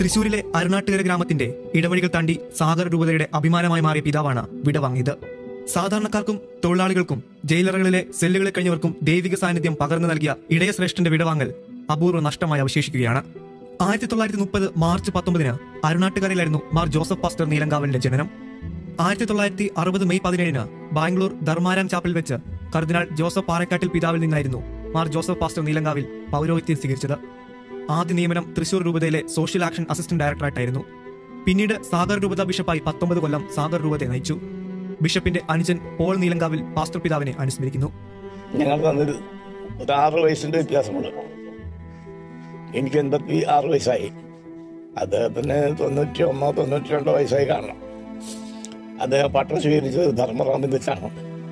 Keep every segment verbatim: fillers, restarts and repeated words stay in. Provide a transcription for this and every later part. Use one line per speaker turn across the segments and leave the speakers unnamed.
തൃശൂരിലെ അരുണാട്ടുകര ഗ്രാമത്തിന്റെ ഇടവഴികൾ താണ്ടി സാഗർ രൂപതയുടെ അഭിമാനമായി മാറിയ പിതാവാണ് വിടവാങ്ങിയത്. സാധാരണക്കാർക്കും തൊഴിലാളികൾക്കും ജയിലറുകളിലെ സെല്ലുകളിൽ കഴിഞ്ഞവർക്കും ദൈവിക സാന്നിധ്യം പകർന്നു നൽകിയ ഇടയ ശ്രേഷ്ഠന്റെ വിടവാങ്ങൽ അപൂർവ നഷ്ടമായി അവശേഷിക്കുകയാണ്. ആയിരത്തി തൊള്ളായിരത്തി മുപ്പത് മാർച്ച് പത്തൊമ്പതിന് അരുണാട്ടുകരയിലായിരുന്നു മാർ ജോസഫ് പാസ്റ്റർ നീലങ്കാവലിന്റെ ജനനം. ആയിരത്തി തൊള്ളായിരത്തി അറുപത് മെയ് പതിനേഴിന് ബാംഗ്ലൂർ ധർമാരാം ചാപ്പലിൽ വെച്ച് കർദിനാൾ ജോസഫ് പാറക്കാട്ടിൽ പിതാവിൽ നിന്നായിരുന്നു മാർ ജോസഫ് പാസ്റ്റർ നീലങ്കാവിൽ പൗരോഹിത്യം സ്വീകരിച്ചത്. ആദ്യ നിയമനം തൃശൂർ രൂപതയിലെ സോഷ്യൽ ആക്ഷൻ അസിസ്റ്റന്റ് ഡയറക്ടറായിട്ടായിരുന്നു. പിന്നീട് സാഗർ രൂപത ബിഷപ്പായി പത്തൊമ്പത് കൊല്ലം സാഗർ രൂപതയെ നയിച്ചു. ബിഷപ്പിന്റെ അനുജൻ പോൾ നീലങ്കാവിൽ പാസ്റ്റർ പിതാവിനെ അനുസ്മരിക്കുന്നു.
ഞങ്ങൾ തന്നൊരു ഒരു ആറ് വയസ്സിന്റെ വ്യത്യാസമുണ്ട്. എനിക്ക് എൺപത്തി ആറ് വയസ്സായി. അദ്ദേഹത്തിന് തൊണ്ണൂറ്റി ഒന്നോ തൊണ്ണൂറ്റി രണ്ടോ വയസ്സായി കാണണം. അദ്ദേഹം പട്ടം സ്വീകരിച്ചത് ധർമ്മറാമിൽ വെച്ചാണ്.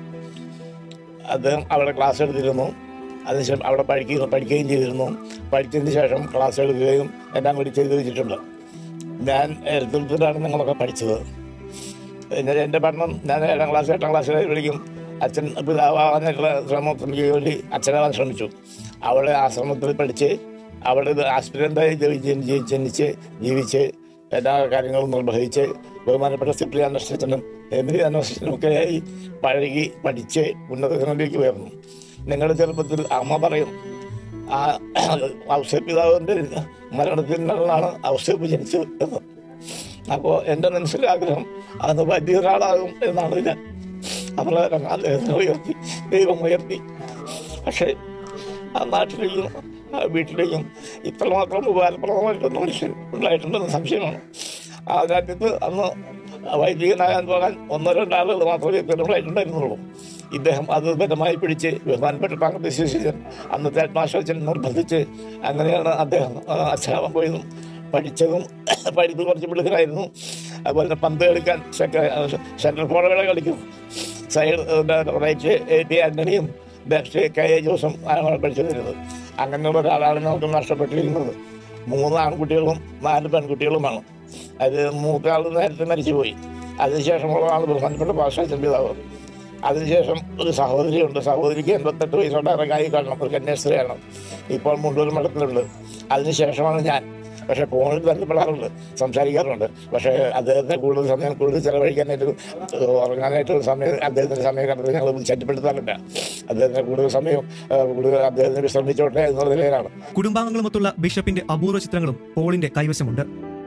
അദ്ദേഹം അവിടെ ക്ലാസ് എടുത്തിരുന്നു. അതിനുശേഷം അവിടെ പഠിക്കുക പഠിക്കുകയും ചെയ്തിരുന്നു. പഠിച്ചതിന് ശേഷം ക്ലാസ് എടുക്കുകയും എല്ലാം കൂടി ചെയ്തു വെച്ചിട്ടുണ്ട്. ഞാൻ എഴുത്തിലാണ് ഞങ്ങളൊക്കെ പഠിച്ചത്. പിന്നെ എൻ്റെ പഠനം ഞാൻ ഏഴാം ക്ലാസ് എട്ടാം ക്ലാസ്സിലേക്കും അച്ഛൻ പിതാവാകാനുള്ള ശ്രമത്തിന് വേണ്ടി അച്ഛനാവാൻ ശ്രമിച്ചു. അവിടെ ആശ്രമത്തിൽ പഠിച്ച് അവിടെ ആസ്പിരൻ്റായി ജനിച്ച് ജീവിച്ച് എല്ലാ കാര്യങ്ങളും നിർവഹിച്ച് ബഹുമാനപ്പെട്ട സിപ്രിയാൻ അസിസ്റ്റന്റും എമിലിയാൻ അസിസ്റ്റന്റും ഒക്കെ ആയി പഴകി പഠിച്ച് ഉന്നതങ്ങളിലേക്ക് ഉയർന്നു. നിങ്ങളുടെ ചെറുപ്പത്തിൽ അമ്മ പറയും, ആ ഔസേപ്പ് പിതാവിൻ്റെ മരണത്തിനാണ് ഔസേപ്പ് ജനിച്ചത് എന്ന്. അപ്പോൾ എൻ്റെ മനസ്സിലെ ആഗ്രഹം അന്ന് വലിയൊരാളാകും എന്നാണ് ഞാൻ. അപ്രകാരം അദ്ദേഹത്തിനെ ഉയർത്തി ദൈവം ഉയർത്തി. പക്ഷേ ആ നാട്ടിലേക്കും ആ വീട്ടിലേക്കും ഇത്രമാത്രം ഉപകാരപ്രദമായിട്ടുള്ള മനുഷ്യൻ ഉണ്ടായിട്ടുണ്ടെന്ന് സംശയമാണ്. ആ രാജ്യത്ത് അന്ന് വൈദികനാകാൻ പോകാൻ ഒന്നോ രണ്ടാളുകൾ മാത്രമേ ഉണ്ടായിട്ടുണ്ടായിരുന്നുള്ളൂ. ഇദ്ദേഹം അത് ബലമായി പിടിച്ച് ബഹുമാനപ്പെട്ട പാങ്കത്തെ ശിശിച്ചൻ അന്നത്തെ ആത്മാശോചൻ നിർബന്ധിച്ച് അങ്ങനെയാണ് അദ്ദേഹം അച്ഛനാവാൻ പോയതും. പഠിച്ചതും പഠിത്തം കുറച്ച് പിള്ളേരായിരുന്നു. അതുപോലെ തന്നെ പന്ത് കളിക്കാൻ സെൻട്രൽ ഫോർവേഡ് കളിക്കും. സൈഡ് റൈറ്റ് എ ടി ആന്റണിയും ലെഫ്റ്റ് കെ എ ജോസും ആണ് പഠിച്ചിരുന്നത്. അങ്ങനെയുള്ള ഒരാളാണ് നമുക്ക് നഷ്ടപ്പെട്ടിരിക്കുന്നത്. മൂന്ന് ആൺകുട്ടികളും നാല് പെൺകുട്ടികളുമാണ്. അത് മൂത്താൾ നേരത്തെ മരിച്ചുപോയി. അതിനുശേഷമുള്ള ആൾ ബഹുമാനപ്പെട്ട പാസ്റ്റർ പിതാവ്. അതിനുശേഷം ഒരു സഹോദരിയുണ്ട്. സഹോദരിക്ക് എൺപത്തെട്ട് വയസ്സുകൊണ്ട് ഇറങ്ങായി കാണണം. ഒരു കന്യാസ്ത്രീയാണ്. ഇപ്പോൾ മുണ്ടൂർ മഠത്തിലുണ്ട്. അതിനുശേഷമാണ് ഞാൻ. പക്ഷേ ഫോണിൽ ബന്ധപ്പെടാറുണ്ട്, സംസാരിക്കാറുണ്ട്. പക്ഷേ അദ്ദേഹത്തെ കൂടുതൽ സമയം കൂടുതൽ ചിലവഴിക്കാനായിട്ട് ഉറങ്ങാനായിട്ട് സമയം അദ്ദേഹത്തിൻ്റെ സമയം കണ്ടത് ഞങ്ങൾ ചറ്റപ്പെടുത്താറില്ല. അദ്ദേഹത്തിന് കൂടുതൽ സമയം കൂടുതൽ അദ്ദേഹത്തിന് വിശ്രമിച്ചോട്ടെ എന്നുള്ള നിലയിലാണ്.
കുടുംബാംഗങ്ങളുമൊത്തുള്ള ബിഷപ്പിന്റെ അപൂർവ ചിത്രങ്ങളും പോളിന്റെ കൈവശമുണ്ട്.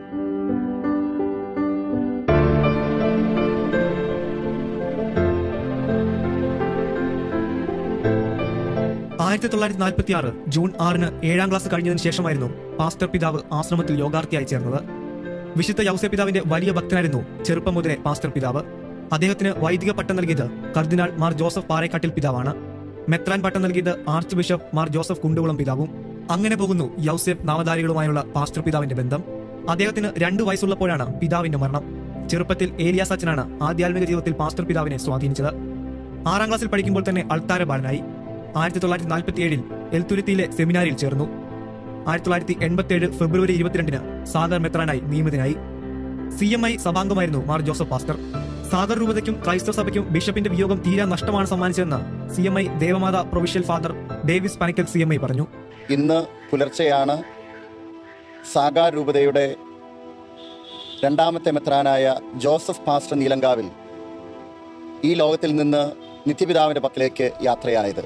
ആയിരത്തി തൊള്ളായിരത്തി നാൽപ്പത്തി ആറ് ജൂൺ ആറിന് ഏഴാം ക്ലാസ് കഴിഞ്ഞതിന് ശേഷമായിരുന്നു പാസ്റ്റർ പിതാവ് ആശ്രമത്തിൽ യോഗാർത്ഥിയായി ചേർന്നത്. വിശുദ്ധ യൗസേ പിതാവിന്റെ വലിയ ഭക്തനായിരുന്നു ചെറുപ്പം മുതലേ പാസ്റ്റർ പിതാവ്. അദ്ദേഹത്തിന് വൈദിക പട്ടം നൽകിയത് കർദിനാൾ മാർ ജോസഫ് പാറേക്കാട്ടിൽ പിതാവാണ്. മെത്രാൻ പട്ടം നൽകിയത് ആർച്ച് ബിഷപ്പ് മാർ ജോസഫ് കുണ്ടുകുളം പിതാവും. അങ്ങനെ പോകുന്നു യൗസേപ്പ് നാമധാരികളുമായുള്ള പാസ്റ്റർ പിതാവിന്റെ ബന്ധം. അദ്ദേഹത്തിന് രണ്ടു വയസ്സുള്ളപ്പോഴാണ് പിതാവിന്റെ മരണം. ചെറുപ്പത്തിൽ ഏലിയാസ് അച്ഛനാണ് ആധ്യാത്മിക ജീവിതത്തിൽ പാസ്റ്റർ പിതാവിനെ സ്വാധീനിച്ചത്. ആറാം ക്ലാസ്സിൽ പഠിക്കുമ്പോൾ തന്നെ അൾത്താര ബാലനായി. ആയിരത്തി തൊള്ളായിരത്തി നാൽപ്പത്തി ഏഴിൽ എൽത്തുരുത്തിയിലെ സെമിനാരിയിൽ ചേർന്നു. ആയിരത്തി തൊള്ളായിരത്തി എൺപത്തി ഏഴ് ഫെബ്രുവരി ഇരുപത്തിരണ്ടിന് സാഗർ മെത്രാനായി നിയമിതനായി. സി എം ഐ സഭാംഗമായിരുന്നു മാർ ജോസഫ് പാസ്റ്റർ. സാഗർ രൂപതയ്ക്കും ക്രൈസ്തവ സഭയ്ക്കും ബിഷപ്പിന്റെ വിയോഗം തീരാ നഷ്ടമാണ് സമ്മാനിച്ചതെന്ന് C M I Devamatha provincial father Davis Panikkal C M I പറഞ്ഞു.
ഇന്ന് പുലർച്ചെയാണ് സാഗർ രൂപതയുടെ രണ്ടാമത്തെ മെത്രാനായ ജോസഫ് പാസ്റ്റർ നീലങ്കാവിൽ ഈ ലോകത്തിൽ നിന്ന് നിത്യപിതാവിന്റെ പക്കലേക്ക് യാത്രയായത്.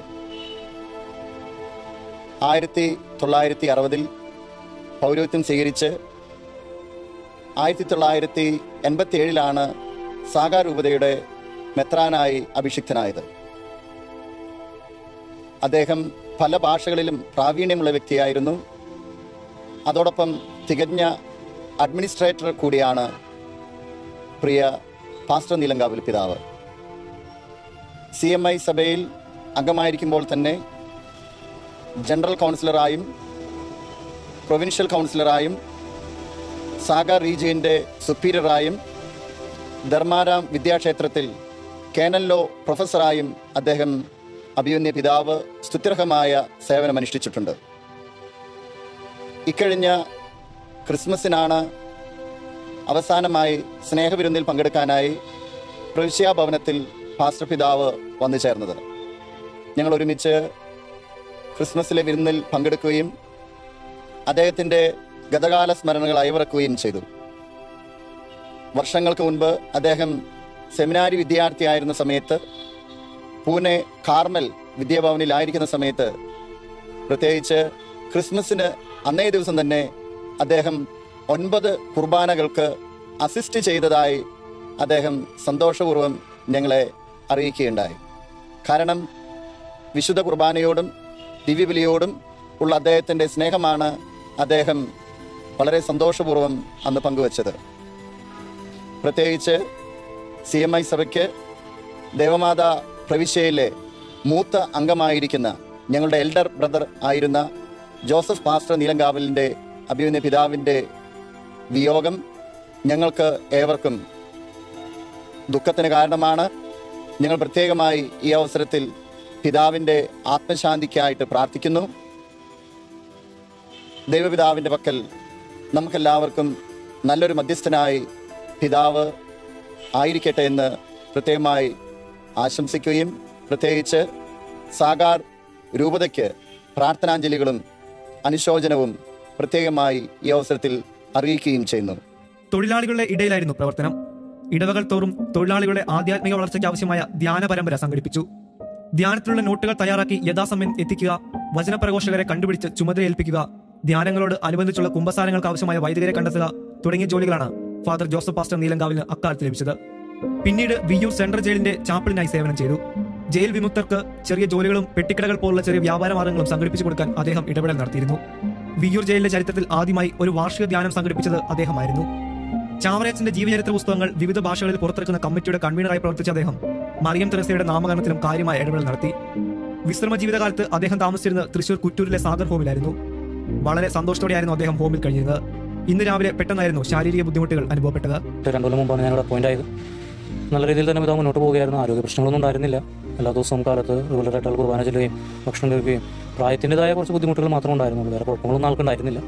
ആയിരത്തി തൊള്ളായിരത്തി അറുപതിൽ പൗരോഹിത്യം സ്വീകരിച്ച് ആയിരത്തി തൊള്ളായിരത്തി എൺപത്തി ഏഴിലാണ് സാഗർ രൂപതയുടെ മെത്രാനായി അഭിഷിക്തനായത്. അദ്ദേഹം പല ഭാഷകളിലും പ്രാവീണ്യമുള്ള വ്യക്തിയായിരുന്നു. അതോടൊപ്പം തികഞ്ഞ അഡ്മിനിസ്ട്രേറ്റർ കൂടിയാണ് പ്രിയ പാസ്റ്റർ നീലങ്കാവിൽ പിതാവ്. സി എം ഐ സഭയിൽ അംഗമായിരിക്കുമ്പോൾ തന്നെ ജനറൽ കൗൺസിലറായും പ്രൊവിൻഷ്യൽ കൗൺസിലറായും സാഗർ റീജിയൻ്റെ സുപ്പീരിയറായും ധർമാരാം വിദ്യാക്ഷേത്രത്തിൽ കേണൽ ലോ പ്രൊഫസറായും അദ്ദേഹം അഭിമന്യ പിതാവ് സ്തുത്യർഹമായ സേവനമനുഷ്ഠിച്ചിട്ടുണ്ട്. ഇക്കഴിഞ്ഞ ക്രിസ്മസിനാണ് അവസാനമായി സ്നേഹവിരുന്നിൽ പങ്കെടുക്കാനായി പ്രവിശ്യാ ഭവനത്തിൽ പാസ്റ്റർ പിതാവ് വന്നു ചേർന്നത്. ഞങ്ങൾ ഒരുമിച്ച് ക്രിസ്മസിലെ വിരുന്നിൽ പങ്കെടുക്കുകയും അദ്ദേഹത്തിൻ്റെ ഗതകാല സ്മരണകൾ അയവിറക്കുകയും ചെയ്തു. വർഷങ്ങൾക്ക് മുൻപ് അദ്ദേഹം സെമിനാരി വിദ്യാർത്ഥിയായിരുന്ന സമയത്ത്, പൂനെ കാർമൽ വിദ്യാഭവനിലായിരിക്കുന്ന സമയത്ത്, പ്രത്യേകിച്ച് ക്രിസ്മസിന് അന്നേ ദിവസം തന്നെ അദ്ദേഹം ഒൻപത് കുർബാനകൾക്ക് അസിസ്റ്റ് ചെയ്തതായി അദ്ദേഹം സന്തോഷപൂർവ്വം ഞങ്ങളെ അറിയിക്കുകയുണ്ടായി. കാരണം വിശുദ്ധ കുർബാനയോടും ദിവ്യബലിയോടും ഉള്ള അദ്ദേഹത്തിൻ്റെ സ്നേഹമാണ് അദ്ദേഹം വളരെ സന്തോഷപൂർവ്വം അന്ന് പങ്കുവച്ചത്. പ്രത്യേകിച്ച് സി എം ഐ സഭയ്ക്ക് ദേവമാതാ പ്രവിശ്യയിലെ മൂത്ത അംഗമായിരിക്കുന്ന ഞങ്ങളുടെ എൽഡർ ബ്രദർ ആയിരുന്ന ജോസഫ് പാസ്റ്റർ നീലങ്കാവലിൻ്റെ അഭിമന്യ പിതാവിൻ്റെ വിയോഗം ഞങ്ങൾക്ക് ഏവർക്കും ദുഃഖത്തിന് കാരണമാണ്. ഞങ്ങൾ പ്രത്യേകമായി ഈ അവസരത്തിൽ പിതാവിൻ്റെ ആത്മശാന്തിക്കായിട്ട് പ്രാർത്ഥിക്കുന്നു. ദൈവപിതാവിൻ്റെ പക്കൽ നമുക്കെല്ലാവർക്കും നല്ലൊരു മധ്യസ്ഥനായി പിതാവ് ആയിരിക്കട്ടെ എന്ന് പ്രത്യേകമായി ആശംസിക്കുകയും പ്രത്യേകിച്ച് സാഗാർ രൂപതയ്ക്ക് പ്രാർത്ഥനാഞ്ജലികളും അനുശോചനവും പ്രത്യേകമായി ഈ അവസരത്തിൽ അറിയിക്കുകയും ചെയ്യുന്നു.
തൊഴിലാളികളുടെ ഇടയിലായിരുന്നു പ്രവർത്തനം. ഇടവകൾ തോറും തൊഴിലാളികളുടെ ആധ്യാത്മിക വളർച്ചയ്ക്ക് ആവശ്യമായ ധ്യാന പരമ്പര സംഘടിപ്പിച്ചു. ധ്യാനത്തിലുള്ള നോട്ടുകൾ തയ്യാറാക്കി യഥാസമയം എത്തിക്കുക, വചനപ്രഘോഷകരെ കണ്ടുപിടിച്ച് ചുമതല ഏൽപ്പിക്കുക, ധ്യാനങ്ങളോട് അനുബന്ധിച്ചുള്ള കുമ്പസാരങ്ങൾക്ക് ആവശ്യമായ വൈദികരെ കണ്ടെത്തുക തുടങ്ങിയ ജോലികളാണ് ഫാദർ ജോസഫ് പാസ്റ്റർ നീലങ്കാവിന് അക്കാലത്ത് ലഭിച്ചത്. പിന്നീട് വിയ്യൂർ സെൻട്രൽ ജയിലിന്റെ ചാപ്പിളിനായി സേവനം ചെയ്തു. ജയിൽ വിമുക്തർക്ക് ചെറിയ ജോലികളും പെട്ടിക്കടകൾ പോലുള്ള ചെറിയ വ്യാപാര മാർഗങ്ങളും സംഘടിപ്പിച്ചു കൊടുക്കാൻ അദ്ദേഹം ഇടപെടൽ നടത്തിയിരുന്നു. വിയ്യൂർ ജയിലിന്റെ ചരിത്രത്തിൽ ആദ്യമായി ഒരു വാർഷിക ധ്യാനം സംഘടിപ്പിച്ചത് അദ്ദേഹമായിരുന്നു. ചാവറയച്ചന്റെ ജീവചരിത്ര പുസ്തകങ്ങൾ വിവിധ ഭാഷകളിൽ പുറത്തിറക്കുന്ന കമ്മിറ്റിയുടെ കൺവീനറായി പ്രവർത്തിച്ച അദ്ദേഹം മറിയം തെരേസയുടെ നാമകരണത്തിലും കാര്യമായ ഇടപെടൽ നടത്തി. വിശ്രമ ജീവിതകാലത്ത് അദ്ദേഹം താമസിച്ചിരുന്നത് തൃശൂർ കുറ്റൂരിലെ സാഗർ ഹോമിലായിരുന്നു. വളരെ സന്തോഷത്തോടെയായിരുന്നു അദ്ദേഹം ഹോമിൽ കഴിഞ്ഞിരുന്നത്. ഇന്ന് രാവിലെ പെട്ടെന്നായിരുന്നു ശാരീരിക ബുദ്ധിമുട്ടുകൾ അനുഭവപ്പെട്ടത്.
രണ്ടു കൊല്ലം മുമ്പാണ് ഞങ്ങളുടെ അപ്പോയിന്റ് ആയത്. നല്ല രീതിയിൽ തന്നെ പിതാവ് മുന്നോട്ട് പോവുകയായിരുന്നു. ആരോഗ്യ പ്രശ്നങ്ങളൊന്നും ഉണ്ടായിരുന്നില്ല. എല്ലാ ദിവസവും കാലത്ത് റെഗുലറായിട്ടുള്ള കുർബാന ചെല്ലുകയും ഭക്ഷണം കഴിക്കുകയും പ്രായത്തിൻ്റെതായ കുറച്ച് ബുദ്ധിമുട്ടുകൾ മാത്രമേ ഉണ്ടായിരുന്നുള്ളൂ. വേറെ കുഴപ്പങ്ങളൊന്നും ആൾക്കുണ്ടായിരുന്നില്ല.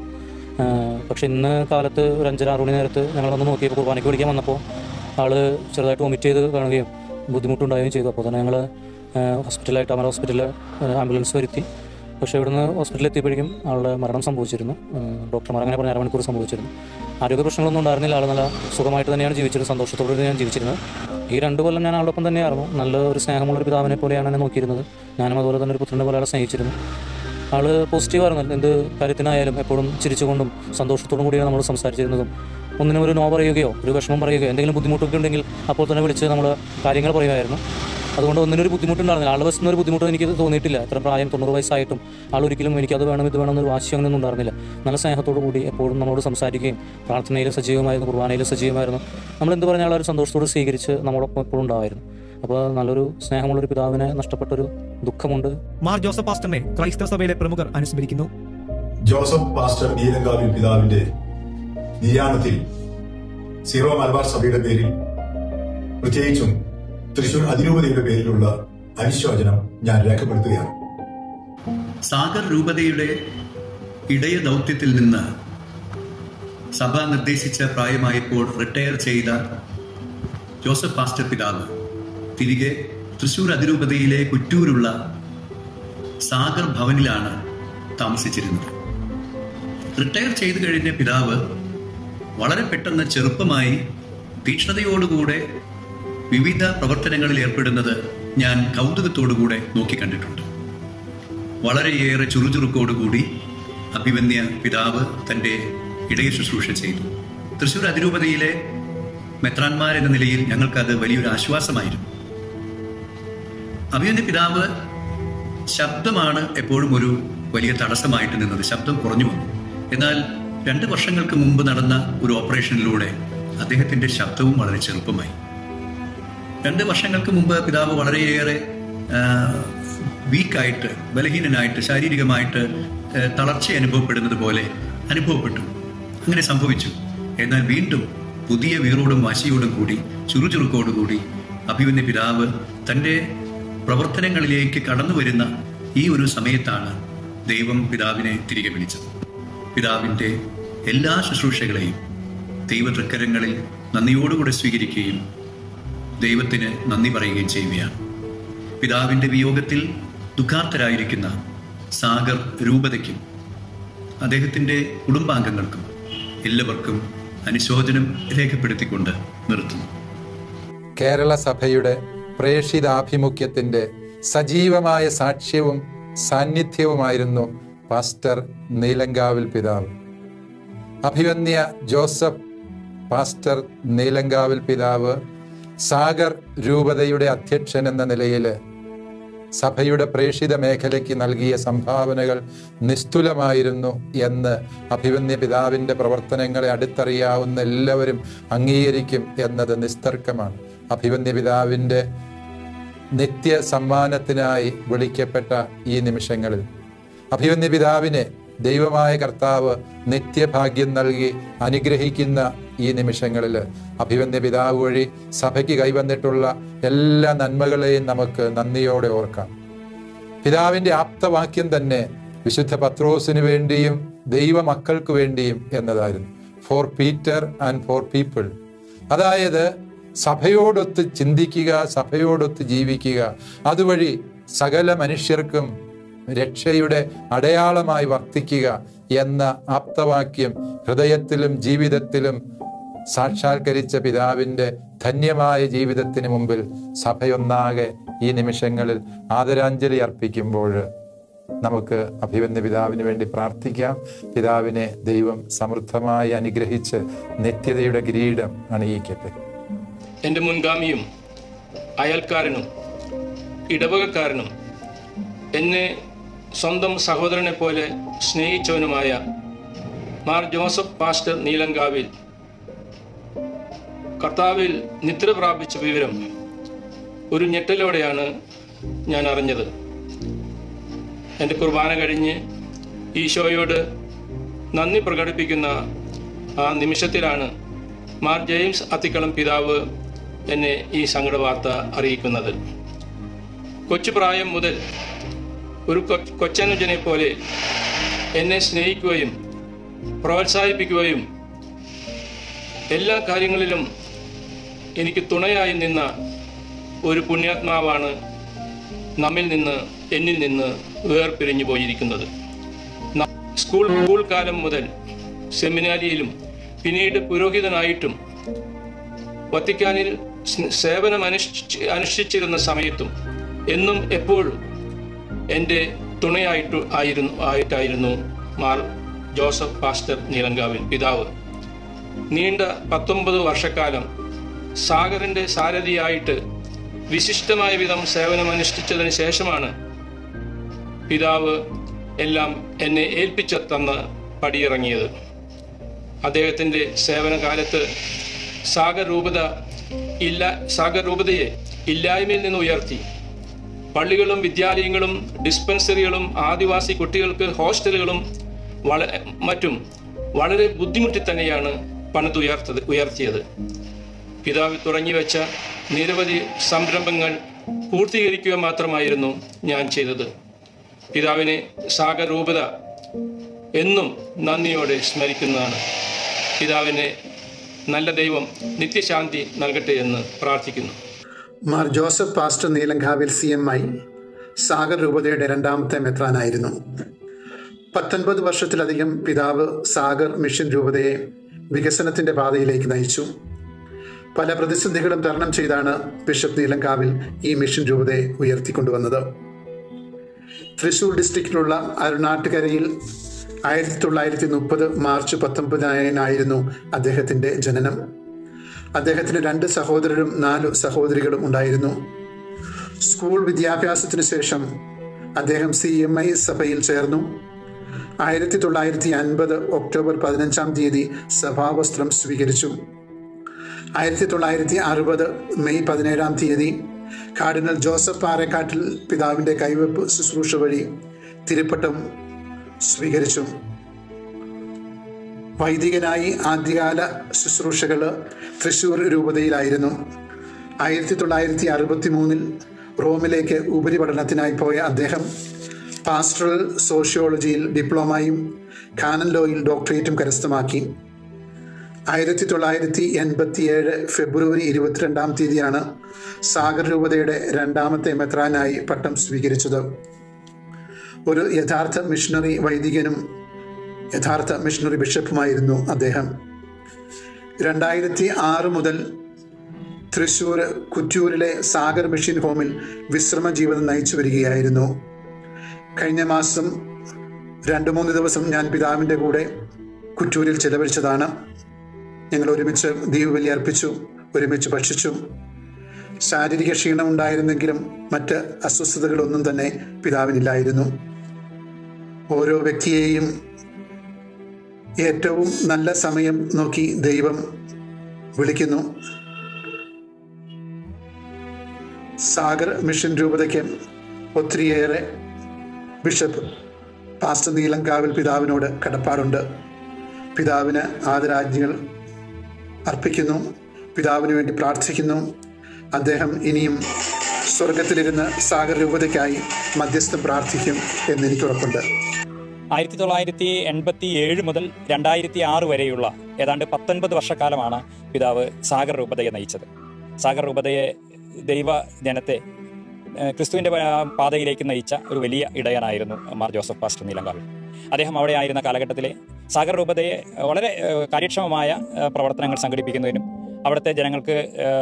പക്ഷേ ഇന്ന് കാലത്ത് ഒരു അഞ്ചര ആറ് മണി നേരത്ത് ഞങ്ങൾ വന്ന് നോക്കിയപ്പോൾ കുർബാനയ്ക്ക് വിളിക്കാൻ വന്നപ്പോൾ ആൾ ചെറുതായിട്ട് വൊമിറ്റ് ചെയ്ത് കാണുകയും ബുദ്ധിമുട്ടുണ്ടാവുകയും ചെയ്തു. അപ്പോൾ തന്നെ ഞങ്ങൾ ഹോസ്പിറ്റലായിട്ട് അമര ഹോസ്പിറ്റലിൽ ആംബുലൻസ് വരുത്തി. പക്ഷേ ഇവിടുന്ന് ഹോസ്പിറ്റലിൽ എത്തിയപ്പോഴേക്കും ആളുടെ മരണം സംഭവിച്ചിരുന്നു. ഡോക്ടർമാർ അങ്ങനെ പറഞ്ഞ അരമണിക്കൂർ സംഭവിച്ചിരുന്നു. ആരോഗ്യ പ്രശ്നങ്ങളൊന്നും ഉണ്ടായിരുന്നില്ല. ആൾ നല്ല സുഖമായിട്ട് തന്നെയാണ് ജീവിച്ചത്. സന്തോഷത്തോടെ ഞാൻ ജീവിച്ചിരുന്നത്. ഈ രണ്ട് കൊല്ലം ഞാൻ ആളോടൊപ്പം തന്നെയായിരുന്നു. നല്ല ഒരു സ്നേഹമുള്ളൊരു പിതാവിനെ പോലെയാണ് എന്നെ നോക്കിയിരുന്നത്. ഞാനും അതുപോലെ തന്നെ ഒരു പുത്രനെ പോലെ ആളെ സ്നേഹിച്ചിരുന്നു. ആൾ പോസിറ്റീവായിരുന്നു. എന്ത് കാര്യത്തിനായാലും എപ്പോഴും ചിരിച്ചുകൊണ്ടും സന്തോഷത്തോടും കൂടിയാണ് നമ്മൾ സംസാരിച്ചിരുന്നതും. ഒന്നിനും ഒരു നോ പറയുകയോ ഒരു വിഷമം പറയുകയോ എന്തെങ്കിലും ബുദ്ധിമുട്ടൊക്കെ ഉണ്ടെങ്കിൽ അപ്പോൾ തന്നെ വിളിച്ച് നമ്മൾ കാര്യങ്ങൾ പറയുമായിരുന്നു. അതുകൊണ്ട് ഒന്നിനൊരു ബുദ്ധിമുട്ടുണ്ടായിരുന്നില്ല. ആൾ ബസ്സിനൊരു ബുദ്ധിമുട്ട് എനിക്ക് തോന്നിയിട്ടില്ല. എത്ര പ്രായം തൊണ്ണൂറ് വയസ്സായിട്ടും ആളൊരിക്കലും എനിക്കത് വേണം ഇത് വേണം എന്നൊരു വാശി അങ്ങനെയൊന്നും ഉണ്ടായിരുന്നില്ല. നല്ല സ്നേഹത്തോടു കൂടി എപ്പോഴും നമ്മളോട് സംസാരിക്കുകയും പ്രാർത്ഥനയിൽ സജീവമായിരുന്നു, കുർബാനയിൽ സജീവമായിരുന്നു. നമ്മൾ എന്ത് പറഞ്ഞാൽ ഒരു സന്തോഷത്തോട് സ്വീകരിച്ച് നമ്മളൊപ്പം എപ്പോഴും ഉണ്ടായിരുന്നു. അപ്പോൾ നല്ലൊരു സ്നേഹമുള്ളൊരു പിതാവിനെ നഷ്ടപ്പെട്ടൊരു ദുഃഖമുണ്ട്.
മാർ ജോസഫ് പാസ്റ്ററിനെ ക്രൈസ്തവ സഭയിലെ പ്രമുഖർ അനുസ്മരിക്കുന്നു.
ജോസഫ് പാസ്റ്റർ നീലങ്കാവിൽ പിതാവിന്റെ നിര്യാണത്തിൽ സീറോ മലബാർ സഭയുടെ പേരിൽ, പ്രത്യേകിച്ചും തൃശൂർ അതിരൂപതയുടെ പേരിലുള്ള അനുശോചനം ഞാൻ രേഖപ്പെടുത്തുകയാണ്.
സാഗർ രൂപതയുടെ ഇടയ ദൗത്യത്തിൽ നിന്ന് സഭ നിർദ്ദേശിച്ച പ്രായമായപ്പോൾ റിട്ടയർ ചെയ്ത ജോസഫ് പാസ്റ്റർ പിതാവ് തിരികെ തൃശൂർ അതിരൂപതയിലെ കുറ്റൂരുള്ള സാഗർ ഭവനിലാണ് താമസിച്ചിരുന്നത്. റിട്ടയർ ചെയ്തു കഴിഞ്ഞ പിതാവ് വളരെ പെട്ടെന്ന് ചെറുപ്പമായി തീക്ഷ്ണതയോടുകൂടെ വിവിധ പ്രവർത്തനങ്ങളിൽ ഏർപ്പെടുന്നത് ഞാൻ കൗതുകത്തോടുകൂടെ നോക്കിക്കണ്ടിട്ടുണ്ട്. വളരെയേറെ ചുറുചുറുക്കോടുകൂടി അഭിമന്യ പിതാവ് തൻ്റെ ഇടയ ശുശ്രൂഷ ചെയ്തു. തൃശ്ശൂർ അതിരൂപതയിലെ മെത്രാന്മാർ എന്ന നിലയിൽ ഞങ്ങൾക്കത് വലിയൊരു ആശ്വാസമായിരുന്നു. അഭിമന്യ പിതാവ് ശബ്ദമാണ് എപ്പോഴും ഒരു വലിയ തടസ്സമായിട്ട് നിന്നത്. ശബ്ദം കുറഞ്ഞു വന്നു. എന്നാൽ രണ്ട് വർഷങ്ങൾക്ക് മുമ്പ് നടന്ന ഒരു ഓപ്പറേഷനിലൂടെ അദ്ദേഹത്തിൻ്റെ ശബ്ദവും വളരെ ചെറുപ്പമായി. രണ്ട് വർഷങ്ങൾക്ക് മുമ്പ് പിതാവ് വളരെയേറെ വീക്കായിട്ട്, ബലഹീനനായിട്ട്, ശാരീരികമായിട്ട് തളർച്ച അനുഭവപ്പെടുന്നത് പോലെ അനുഭവപ്പെട്ടു. അങ്ങനെ സംഭവിച്ചു. എന്നാൽ വീണ്ടും പുതിയ വീറോടും വാശിയോടും കൂടി, ചുറുചുറുക്കോടുകൂടി അഭിമന്യ പിതാവ് തൻ്റെ പ്രവർത്തനങ്ങളിലേക്ക് കടന്നു വരുന്ന ഈ ഒരു സമയത്താണ് ദൈവം പിതാവിനെ തിരികെ വിളിച്ചത്. പിതാവിൻ്റെ എല്ലാ ശുശ്രൂഷകളെയും ദൈവ തൃക്കരങ്ങളിൽ നന്ദിയോടുകൂടെ സ്വീകരിക്കുകയും ദൈവത്തിന് നന്ദി പറയുകയും ചെയ്യുകയാണ്. പിതാവിൻ്റെ വിയോഗത്തിൽ ദുഃഖാർത്തരായിരിക്കുന്ന സാഗർ രൂപതയ്ക്കും അദ്ദേഹത്തിൻ്റെ കുടുംബാംഗങ്ങൾക്കും എല്ലാവർക്കും അനുശോചനം രേഖപ്പെടുത്തിക്കൊണ്ട് നിർത്തുന്നു.
കേരള സഭയുടെ പ്രേഷിതാഭിമുഖ്യത്തിൻ്റെ സജീവമായ സാക്ഷ്യവും സാന്നിധ്യവുമായിരുന്നു പാസ്റ്റർ നീലങ്കാവിൽ പിതാവ്. അഭിവന്യ ജോസഫ് പാസ്റ്റർ നീലങ്കാവിൽ പിതാവ് സാഗർ രൂപതയുടെ അധ്യക്ഷൻ എന്ന നിലയിൽ സഭയുടെ പ്രേഷിത മേഖലയ്ക്ക് നൽകിയ സംഭാവനകൾ നിസ്തുലമായിരുന്നു എന്ന് അഭിവന്യ പിതാവിൻ്റെ പ്രവർത്തനങ്ങളെ അടുത്തറിയാവുന്ന എല്ലാവരും അംഗീകരിക്കും എന്നത് നിസ്തർക്കമാണ്. അഭിവന്യ പിതാവിൻ്റെ നിത്യ സമ്മാനത്തിനായി വിളിക്കപ്പെട്ട ഈ നിമിഷങ്ങളിൽ അഭിവന്യ പിതാവിനെ ദൈവമായ കർത്താവ് നിത്യഭാഗ്യം നൽകി അനുഗ്രഹിക്കുന്ന ഈ നിമിഷങ്ങളിൽ അഭിവന്യ പിതാവ് വഴി സഭയ്ക്ക് കൈവന്നിട്ടുള്ള എല്ലാ നന്മകളെയും നമുക്ക് നന്ദിയോടെ ഓർക്കാം. പിതാവിൻ്റെ ആപ്തവാക്യം തന്നെ വിശുദ്ധ പത്രോസിന് വേണ്ടിയും ദൈവമക്കൾക്ക് വേണ്ടിയും എന്നതായിരുന്നു. For Peter and for people. അതായത് സഭയോടൊത്ത് ചിന്തിക്കുക, സഭയോടൊത്ത് ജീവിക്കുക, അതുവഴി സകല മനുഷ്യർക്കും രക്ഷയുടെ അടയാളമായി വർത്തിക്കുക എന്ന ആപ്തവാക്യം ഹൃദയത്തിലും ജീവിതത്തിലും സാക്ഷാത്കരിച്ച പിതാവിൻ്റെ ധന്യമായ ജീവിതത്തിന് മുമ്പിൽ സഭയൊന്നാകെ ഈ നിമിഷങ്ങളിൽ ആദരാഞ്ജലി അർപ്പിക്കുമ്പോൾ നമുക്ക് അഭിവന്യ പിതാവിന് വേണ്ടി പ്രാർത്ഥിക്കാം. പിതാവിനെ ദൈവം സമൃദ്ധമായി അനുഗ്രഹിച്ച് നിത്യതയുടെ കിരീടം അണിയിക്കട്ടെ.
എൻ്റെ മുൻഗാമിയും അയൽക്കാരനും ഇടവകക്കാരനും എന്നെ സ്വന്തം സഹോദരനെ പോലെ സ്നേഹിച്ചവനുമായ മാർ ജോസഫ് പാസ്റ്റർ നീലങ്കാവിൽ കർത്താവിൽ നിദ്ര പ്രാപിച്ച വിവരം ഒരു ഞെട്ടലോടെയാണ് ഞാൻ അറിഞ്ഞത്. എൻ്റെ കുർബാന കഴിഞ്ഞ് ഈശോയോട് നന്ദി പ്രകടിപ്പിക്കുന്ന ആ നിമിഷത്തിലാണ് മാർ ജെയിംസ് അത്തിക്കളം പിതാവ് എന്നെ ഈ സങ്കട വാർത്ത അറിയിക്കുന്നത്. കൊച്ചുപ്രായം മുതൽ ഒരു കൊച്ചനുജനെ പോലെ എന്നെ സ്നേഹിക്കുകയും പ്രോത്സാഹിപ്പിക്കുകയും എല്ലാ കാര്യങ്ങളിലും എനിക്ക് തുണയായി നിന്ന ഒരു പുണ്യാത്മാവാണ് നമ്മിൽ നിന്ന് എന്നിൽ നിന്ന് വേർപിരിഞ്ഞു പോയിരിക്കുന്നത്. സ്കൂൾ സ്കൂൾ കാലം മുതൽ സെമിനാരിയിലും പിന്നീട് പുരോഹിതനായിട്ടും വത്തിക്കാനിൽ സേവനം അനുഷ്ഠിച്ച് അനുഷ്ഠിച്ചിരുന്ന സമയത്തും എന്നും എപ്പോഴും എൻ്റെ തുണയായിട്ട് ആയിരുന്നു ആയിട്ടായിരുന്നു മാർ ജോസഫ് പാസ്റ്റർ നീലങ്കാവിൽ പിതാവ്. നീണ്ട പത്തൊമ്പത് വർഷക്കാലം സാഗറിൻ്റെ സാരഥിയായിട്ട് വിശിഷ്ടമായ വിധം സേവനം അനുഷ്ഠിച്ചതിന് ശേഷമാണ് പിതാവ് എല്ലാം എന്നെ ഏൽപ്പിച്ച തന്ന് പടിയിറങ്ങിയത്. അദ്ദേഹത്തിൻ്റെ സേവനകാലത്ത് സാഗർ രൂപത ഇല്ല സാഗർ രൂപതയെ ഇല്ലായ്മയിൽ നിന്ന് ഉയർത്തി പള്ളികളും വിദ്യാലയങ്ങളും ഡിസ്പെൻസറികളും ആദിവാസി കുട്ടികൾക്ക് ഹോസ്റ്റലുകളും വള മറ്റും വളരെ ബുദ്ധിമുട്ടി തന്നെയാണ് പണിതുയർത്തത് ഉയർത്തിയത്. പിതാവ് തുടങ്ങി വെച്ച നിരവധി സംരംഭങ്ങൾ പൂർത്തീകരിക്കുക മാത്രമായിരുന്നു ഞാൻ ചെയ്തത്. പിതാവിനെ സാഗർ രൂപത എന്നും നന്ദിയോടെ സ്മരിക്കുന്നതാണ്. പിതാവിനെ നല്ല ദൈവം നിത്യശാന്തി നൽകട്ടെ എന്ന് പ്രാർത്ഥിക്കുന്നു.
Mar Joseph Pastor Neelankavil C M I Sagar രൂപതയുടെ രണ്ടാമത്തെ മെത്രാനായിരുന്നു. പത്തൊൻപത് വർഷത്തിലധികം പിതാവ് സാഗർ മിഷൻ രൂപതയെ വികസനത്തിൻ്റെ പാതയിലേക്ക് നയിച്ചു. പല പ്രതിസന്ധികളും തരണം ചെയ്താണ് ബിഷപ്പ് നീലങ്കാവിൽ ഈ മിഷൻ രൂപതയെ ഉയർത്തിക്കൊണ്ടുവന്നത്. തൃശൂർ ഡിസ്ട്രിക്റ്റിലുള്ള അരുണാട്ടുകരയിൽ ആയിരത്തി തൊള്ളായിരത്തി മുപ്പത് മാർച്ച് പത്തൊമ്പതിനായിരുന്നു അദ്ദേഹത്തിൻ്റെ ജനനം. അദ്ദേഹത്തിന് രണ്ട് സഹോദരരും നാല് സഹോദരികളും ഉണ്ടായിരുന്നു. സ്കൂൾ വിദ്യാഭ്യാസത്തിനു ശേഷം അദ്ദേഹം സി എം ഐ സഭയിൽ ചേർന്നു. ആയിരത്തി തൊള്ളായിരത്തി അൻപത് ഒക്ടോബർ പതിനഞ്ചാം തീയതി സഭാവസ്ത്രം സ്വീകരിച്ചു. ആയിരത്തി തൊള്ളായിരത്തി അറുപത് മെയ് പതിനേഴാം തീയതി കാർഡിനൽ ജോസഫ് പാറേക്കാട്ടിൽ പിതാവിൻ്റെ കൈവെപ്പ് ശുശ്രൂഷ വഴി തിരുപ്പട്ടം സ്വീകരിച്ചു. വൈദികനായി ആദ്യകാല ശുശ്രൂഷകൾ തൃശ്ശൂർ രൂപതയിലായിരുന്നു. ആയിരത്തി തൊള്ളായിരത്തി അറുപത്തി മൂന്നിൽ റോമിലേക്ക് ഉപരിപഠനത്തിനായി പോയ അദ്ദേഹം പാസ്റ്ററൽ സോഷ്യോളജിയിൽ ഡിപ്ലോമയും കാനൻ ലോയിൽ ഡോക്ടറേറ്റും കരസ്ഥമാക്കി. ആയിരത്തി തൊള്ളായിരത്തി എൺപത്തി ഏഴ് ഫെബ്രുവരി ഇരുപത്തിരണ്ടാം തീയതിയാണ് സാഗർ രൂപതയുടെ രണ്ടാമത്തെ മെത്രാനായി പട്ടം സ്വീകരിച്ചത്. ഒരു യഥാർത്ഥ മിഷണറി വൈദികനും യഥാർത്ഥ മിഷണറി ബിഷപ്പുമായിരുന്നു അദ്ദേഹം. രണ്ടായിരത്തി ആറ് മുതൽ തൃശ്ശൂർ കുറ്റൂരിലെ സാഗർ മിഷൻ ഹോമിൽ വിശ്രമ ജീവിതം നയിച്ചു വരികയായിരുന്നു. കഴിഞ്ഞ മാസം രണ്ട് മൂന്ന് ദിവസം ഞാൻ പിതാവിൻ്റെ കൂടെ കുറ്റൂരിൽ ചെലവഴിച്ചതാണ്. ഞങ്ങൾ ഒരുമിച്ച് ദീപബലി അർപ്പിച്ചു, ഒരുമിച്ച് ഭക്ഷിച്ചു. ശാരീരിക ക്ഷീണം ഉണ്ടായിരുന്നെങ്കിലും മറ്റ് അസ്വസ്ഥതകളൊന്നും തന്നെ പിതാവിനില്ലായിരുന്നു. ഓരോ വ്യക്തിയെയും ഏറ്റവും നല്ല സമയം നോക്കി ദൈവം വിളിക്കുന്നു. സാഗർ മിഷൻ രൂപതയ്ക്ക് ഒത്തിരിയേറെ ബിഷപ്പ് പാസ്റ്റർ നീലങ്കാവിൽ പിതാവിനോട് കടപ്പാടുണ്ട്. പിതാവിന് ആദരാജ്ഞികൾ അർപ്പിക്കുന്നു, പിതാവിന് വേണ്ടി പ്രാർത്ഥിക്കുന്നു. അദ്ദേഹം ഇനിയും സ്വർഗത്തിലിരുന്ന് സാഗർ രൂപതയ്ക്കായി മധ്യസ്ഥം പ്രാർത്ഥിക്കും എന്നെനിക്ക് ഉറപ്പുണ്ട്.
ആയിരത്തി തൊള്ളായിരത്തി എൺപത്തി ഏഴ് മുതൽ രണ്ടായിരത്തി ആറ് വരെയുള്ള ഏതാണ്ട് പത്തൊൻപത് വർഷക്കാലമാണ് പിതാവ് സാഗർ രൂപതയെ നയിച്ചത്. സാഗർ രൂപതയെ ദൈവ ജനത്തെ ക്രിസ്തുവിൻ്റെ പാതയിലേക്ക് നയിച്ച ഒരു വലിയ ഇടയനായിരുന്നു മാർ ജോസഫ് പാസ്റ്റർ നീലങ്കാവിൽ. അദ്ദേഹം അവിടെ ആയിരുന്ന കാലഘട്ടത്തിലെ സാഗർ രൂപതയെ വളരെ കാര്യക്ഷമമായ പ്രവർത്തനങ്ങൾ സംഘടിപ്പിക്കുന്നതിനും അവിടുത്തെ ജനങ്ങൾക്ക്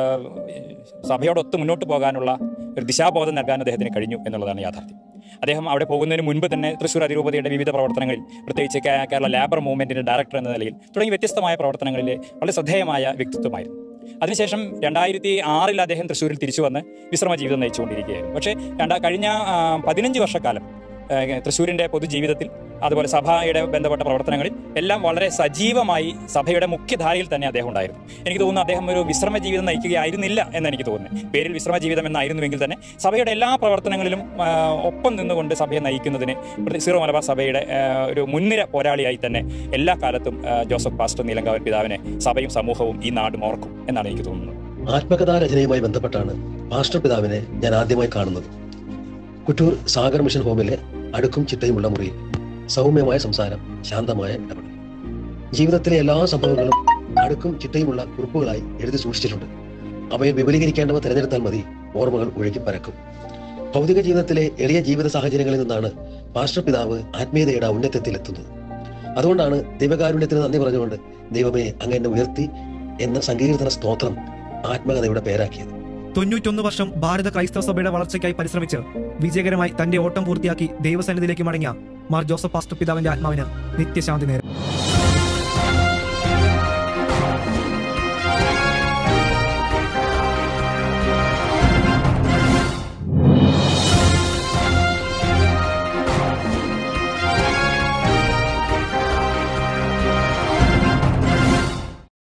സഭയോടൊത്ത് മുന്നോട്ട് പോകാനുള്ള ഒരു ദിശാബോധം നൽകാൻ അദ്ദേഹത്തിന് കഴിഞ്ഞു എന്നുള്ളതാണ് യാഥാർത്ഥ്യം. അദ്ദേഹം അവിടെ പോകുന്നതിന് മുൻപ് തന്നെ തൃശ്ശൂർ അതിരൂപതയുടെ വിവിധ പ്രവർത്തനങ്ങളിൽ, പ്രത്യേകിച്ച് കേരള ലേബർ മൂവ്മെൻറ്റിൻ്റെ ഡയറക്ടർ എന്ന നിലയിൽ തുടങ്ങി വ്യത്യസ്തമായ പ്രവർത്തനങ്ങളിൽ വളരെ ശ്രദ്ധേയമായ വ്യക്തിത്വമായിരുന്നു. അതിനുശേഷം രണ്ടായിരത്തി ആറിൽ അദ്ദേഹം തൃശ്ശൂരിൽ തിരിച്ചു വന്ന് വിശ്രമ ജീവിതം നയിച്ചുകൊണ്ടിരിക്കുകയായിരുന്നു. പക്ഷേ രണ്ടാ കഴിഞ്ഞ പതിനഞ്ച് വർഷക്കാലം തൃശ്ശൂരിൻ്റെ പൊതുജീവിതത്തിൽ അതുപോലെ സഭയുടെ ബന്ധപ്പെട്ട പ്രവർത്തനങ്ങളിൽ എല്ലാം വളരെ സജീവമായി സഭയുടെ മുഖ്യധാരയിൽ തന്നെ അദ്ദേഹം ഉണ്ടായിരുന്നു. എനിക്ക് തോന്നുന്നു അദ്ദേഹം ഒരു വിശ്രമ ജീവിതം നയിക്കുകയായിരുന്നില്ല എന്ന് എനിക്ക് തോന്നുന്നു. പേരിൽ വിശ്രമ ജീവിതം എന്നായിരുന്നുവെങ്കിൽ തന്നെ സഭയുടെ എല്ലാ പ്രവർത്തനങ്ങളിലും ഒപ്പം നിന്നുകൊണ്ട് സഭയെ നയിക്കുന്നതിന് സീറോ മലബാർ സഭയുടെ ഒരു മുൻനിര പോരാളിയായി തന്നെ എല്ലാ കാലത്തും ജോസഫ് പാസ്റ്റർ നീലങ്കാവിൽ പിതാവിനെ സഭയും സമൂഹവും ഈ നാടും ഓർക്കും എന്നാണ് എനിക്ക് തോന്നുന്നത്.
ആത്മകഥാ രചനയുമായി ബന്ധപ്പെട്ടാണ് പാസ്റ്റർ പിതാവിനെ ഞാൻ ആദ്യമായി കാണുന്നത്. കുറ്റൂർ സാഗർ മിഷൻ ഹോമിലെ അടുക്കും ചിട്ടയുമുള്ള മുറിയിൽ സൗമ്യമായ സംസാരം, ശാന്തമായ ഇടപെടൽ. ജീവിതത്തിലെ എല്ലാ സംഭവങ്ങളും അടുക്കും ചിട്ടയുമുള്ള കുറിപ്പുകളായി എഴുതി സൂക്ഷിച്ചിട്ടുണ്ട്. അവയെ വിപുലീകരിക്കേണ്ടവ തിരഞ്ഞെടുത്താൽ മതി, ഓർമ്മകൾ ഒഴുകി പരക്കും. ഭൗതിക ജീവിതത്തിലെ എളിയ ജീവിത സാഹചര്യങ്ങളിൽ നിന്നാണ് പാസ്റ്റർ പിതാവ് ആത്മീയതയുടെ ഔന്നത്യത്തിലെത്തുന്നത്. അതുകൊണ്ടാണ് ദൈവകാരുണ്യത്തിന് നന്ദി പറഞ്ഞുകൊണ്ട് ദൈവമേ അങ്ങ് എന്നെ ഉയർത്തി എന്ന സങ്കീർത്തന സ്തോത്രം ആത്മകഥയുടെ പേരാക്കിയത്.
തൊണ്ണൂറ്റൊന്ന് വർഷം ഭാരത ക്രൈസ്തവ സഭയുടെ വളർച്ചയ്ക്കായി പരിശ്രമിച്ച് വിജയകരമായി തന്റെ ഓട്ടം പൂർത്തിയാക്കി ദൈവസന്നിധിയിലേക്ക് മടങ്ങിയ മാർ ജോസഫ് പാസ്റ്റർ പിതാവിന്റെ ആത്മാവിന് നിത്യശാന്തി നേരം.